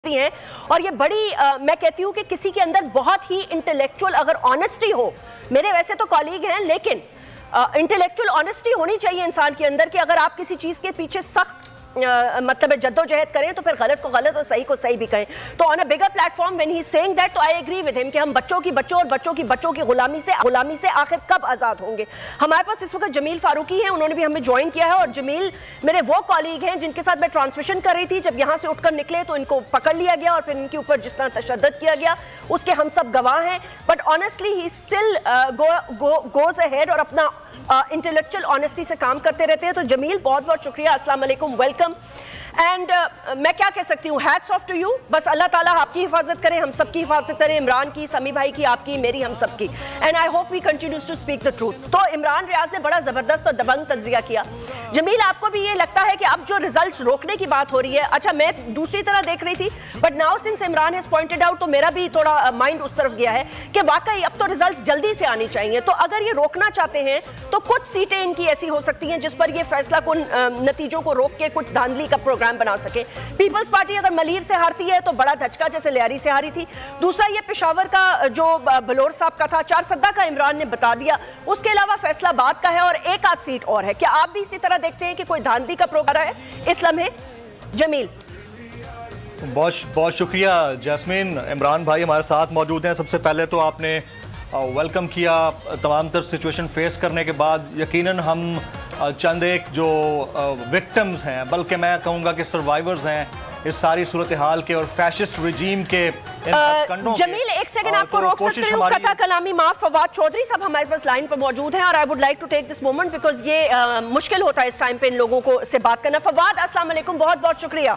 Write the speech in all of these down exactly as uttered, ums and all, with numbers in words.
भी हैं और ये बड़ी आ, मैं कहती हूँ कि किसी के अंदर बहुत ही इंटेलेक्चुअल अगर ऑनेस्टी हो, मेरे वैसे तो कॉलीग हैं लेकिन इंटेलेक्चुअल ऑनेस्टी होनी चाहिए इंसान के अंदर कि अगर आप किसी चीज़ के पीछे सख्त मतलब जद्दोजहद करें तो फिर गलत को गलत और सही को सही भी कहें। तो on a bigger platform when he is saying that, तो आई एग्री विद हिम कि हम बच्चों की बच्चों और बच्चों की बच्चों की गुलामी से गुलामी से आखिर कब आज़ाद होंगे। हमारे पास इस वक्त जमील फारूकी हैं, उन्होंने भी हमें ज्वाइन किया है और जमील मेरे वो कॉलीग हैं जिनके साथ मैं ट्रांसमिशन कर रही थी। जब यहाँ से उठकर निकले तो इनको पकड़ लिया गया और फिर इनके ऊपर जिस तरह तशद्दुद किया गया उसके हम सब गवाह हैं। But honestly he still goes ahead और अपना इंटेलेक्चुअल uh, ऑनेस्टी से काम करते रहते हैं। तो जमील बहुत बहुत शुक्रिया, अस्सलाम वालेकुम, वेलकम। एंड uh, मैं क्या कह सकती हूँ, हैट्स ऑफ टू यू। बस अल्लाह ताला आपकी हिफाजत करे, हम सब की हिफाजत करें, इमरान की, समी भाई की, आपकी, मेरी, हम सब की। And I hope we continues to speak the truth. तो इमरान रियाज ने बड़ा ज़बरदस्त और दबंग तज्जिया किया। जमील, आपको भी ये लगता है कि अब जो रिजल्ट्स रोकने की बात हो रही है, अच्छा मैं दूसरी तरह देख रही थी but now since Imran has pointed out तो मेरा भी थोड़ा माइंड उस तरफ गया है कि वाकई अब तो रिजल्ट्स जल्दी से आनी चाहिए। तो अगर ये रोकना चाहते हैं तो कुछ सीटें इनकी ऐसी हो सकती हैं जिस पर ये फैसला कुन नतीजों को रोक के कुछ धांधली का प्रोग्राम बना सके। पीपल्स पार्टी अगर मलीर से हारती है तो बड़ा धचका जैसे लियारी से हारी थी। दूसरा ये पेशावर का जो बलोर साहब का था, चार सद्दा का इमरान ने बता दिया। उसके अलावा फैसलाबाद का है और एक आध सीट और है। क्या आप भी इसी तरह देखते हैं कि कोई धांधली का प्रोग्राम है इस लम्हे? जमील, बहुत बहुत शुक्रिया जैस्मीन। इमरान भाई हमारे साथ मौजूद हैं। सबसे पहले तो आपने वेलकम किया तमाम तर सिचुएशन फेस करने के बाद। यकीनन हम चंद एक जो विक्टिम्स हैं, बल्कि मैं कहूँगा कि सर्वाइवर्स हैं इस सारी सूरत हाल के और फैशिस्ट रिजीम के इन जमील, एक सेकंड आपको रोक सकते हैं। कथा कलामी माफ, फवाद चौधरी साहब हमारे पास लाइन पर मौजूद हैं और I would like to take this moment because ये uh, मुश्किल होता है इस टाइम पे इन लोगों को से बात करना। फवाद, अस्सलाम वालेकुम, बहुत बहुत शुक्रिया।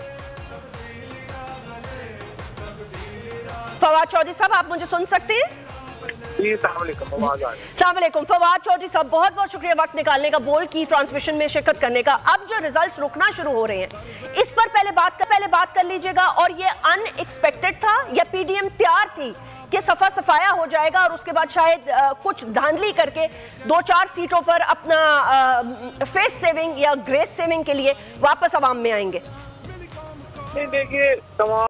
फवाद चौधरी साहब, आप मुझे सुन सकते हैं? अस्सलाम वालेकुम फवाद चौधरी साहब, बहुत बहुत शुक्रिया वक्त निकालने का, बोल की ट्रांसमिशन में शिरकत करने का। अब जो रिजल्ट्स रुकना शुरू हो रहे हैं इस पर पहले बात कर पहले बात कर लीजिएगा। और ये अनएक्सपेक्टेड था या पीडीएम तैयार थी कि सफा सफाया हो जाएगा और उसके बाद शायद आ, कुछ धांधली करके दो चार सीटों पर अपना आ, फेस सेविंग या ग्रेस सेविंग के लिए वापस अवाम में आएंगे? नहीं, देखिए तमाम